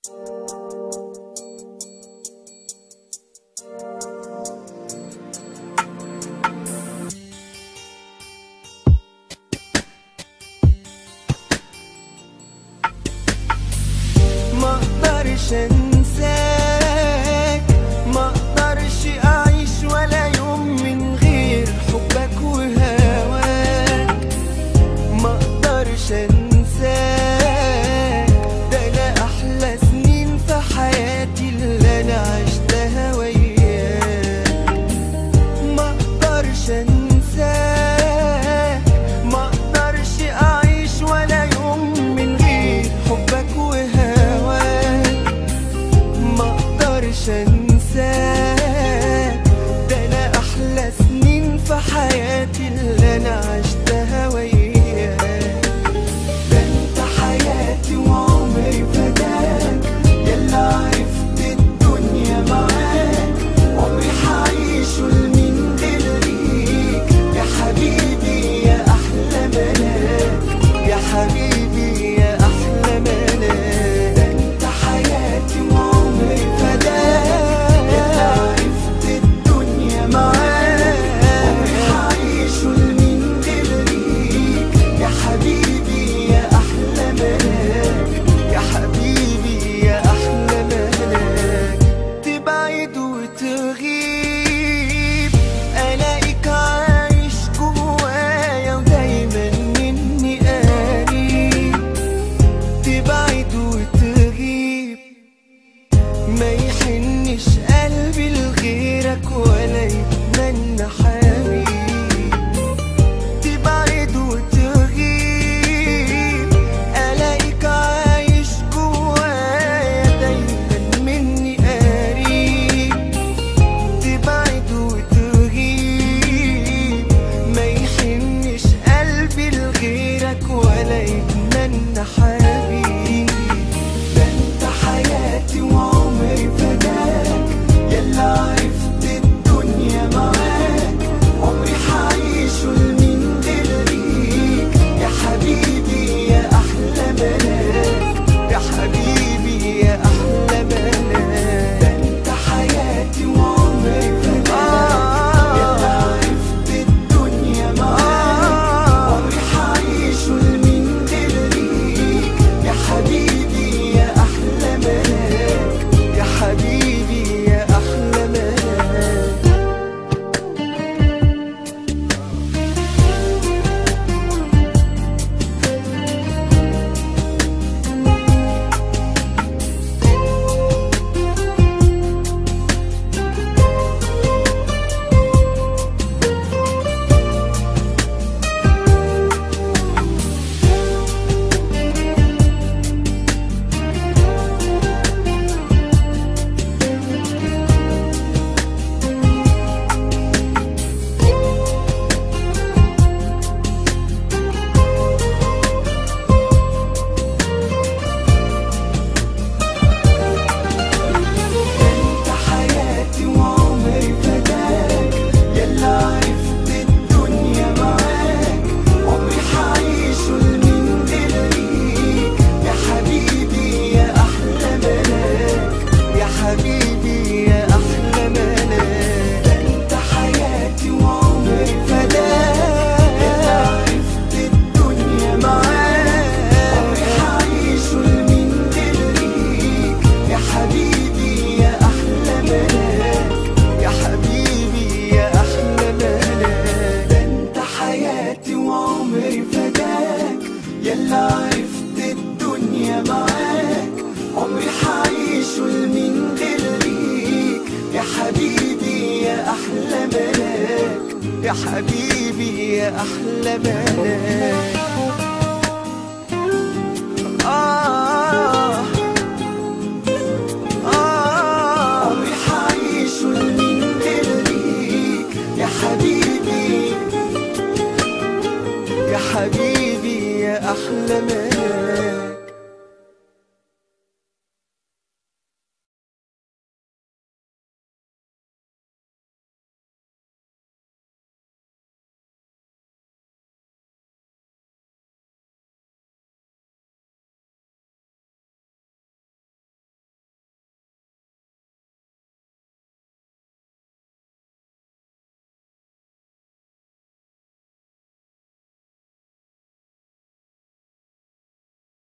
مقدرش انساك، مقدرش اعيش ولا يوم من غير حبك وهواك. مقدرش انساك، ده انا احلى سنين في حياتي اللي انا عشتها وياك. مقدرش انساك، مقدرش اعيش ولا يوم من غير حبك وهواك. مقدرش انساك، ده انا احلى سنين في حياتي اللي انا عشتها وياك. ده انت حياتي وعمري فداك، يلا عرفت الدنيا معاك. عمري حعيشه لمين غير ليك يا حبيبي يا احلى ملاك، يا حبيبي يا احلى ملاك. ده انت حياتي وعمري فداك، يلا عرفت الدنيا معاك. عمري حعيشه لمين غير ليك يا حبيبي يا احلى ملاك، يا حبيبي يا احلى ملاك. تبعد وتغيب الاقيك عايش جوايا ودايما مني قريب. تبعد وتغيب ما يحنش قلبي لغيرك ولا يتمنى حبيب. تبعد وتغيب الاقيك عايش جوايا دايما مني قريب. تبعد وتغيب ما يحنش قلبي لغيرك ولا يتمنى حبيب. ده انت حياتي وعمري فداك، يلا عرفت الدنيا معاك. عمري حعيشه لمين غير ليك يا حبيبي يا احلى ملاك، يا حبيبي يا احلى ملاك. ده انت حياتي وعمري فداك، يلا عرفت الدنيا معاك. عمري حعيشه لمين غير ليك يا حبيبي يا احلى ملاك، يا حبيبي يا احلى ملاك. انت حياتي وعمري فداك، يلا عرفت الدنيا معاك. عمري حعيشه لمين غير ليك يا حبيبي يا احلى ملاك، يا حبيبي يا احلى ملاك. انت حياتي وعمري فداك، يلا عرفت الدنيا معاك. عمري حعيشه لمين غير ليك يا حبيبي يا احلى ملاك، يا حبيبي يا احلى ملاك. ده انت حياتي وعمري فداك، يلا عرفت الدنيا معاك. عمري حعيشه لمين غير ليك يا حبيبي يا احلى ملاك، يا حبيبي يا احلى ملاك.